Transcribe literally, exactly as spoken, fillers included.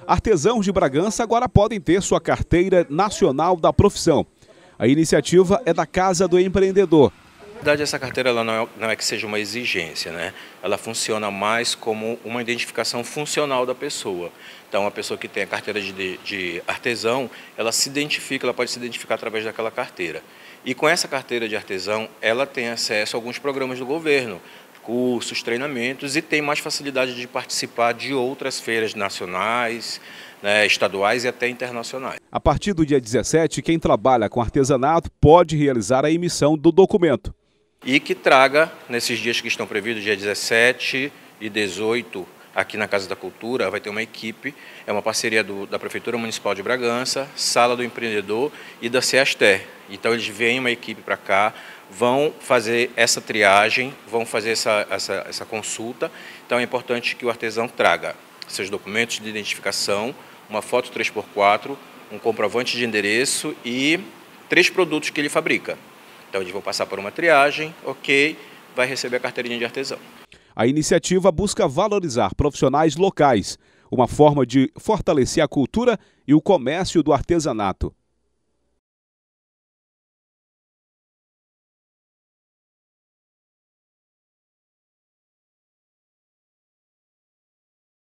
Artesãos de Bragança agora podem ter sua carteira nacional da profissão. A iniciativa é da Casa do Empreendedor. Na verdade, essa carteira ela não, é, não é que seja uma exigência, né? Ela funciona mais como uma identificação funcional da pessoa. Então, a pessoa que tem a carteira de, de artesão, ela se identifica, ela pode se identificar através daquela carteira. E com essa carteira de artesão, ela tem acesso a alguns programas do governo, cursos, treinamentos, e tem mais facilidade de participar de outras feiras nacionais, né, estaduais e até internacionais. A partir do dia dezessete, quem trabalha com artesanato pode realizar a emissão do documento. E que traga, nesses dias que estão previstos, dia dezessete e dezoito, aqui na Casa da Cultura, vai ter uma equipe, é uma parceria do, da Prefeitura Municipal de Bragança, Sala do Empreendedor e da CEASTER. Então eles vêm uma equipe para cá, vão fazer essa triagem, vão fazer essa, essa, essa consulta. Então é importante que o artesão traga seus documentos de identificação, uma foto três por quatro, um comprovante de endereço e três produtos que ele fabrica. Então eles vão passar por uma triagem, ok, vai receber a carteirinha de artesão. A iniciativa busca valorizar profissionais locais, uma forma de fortalecer a cultura e o comércio do artesanato.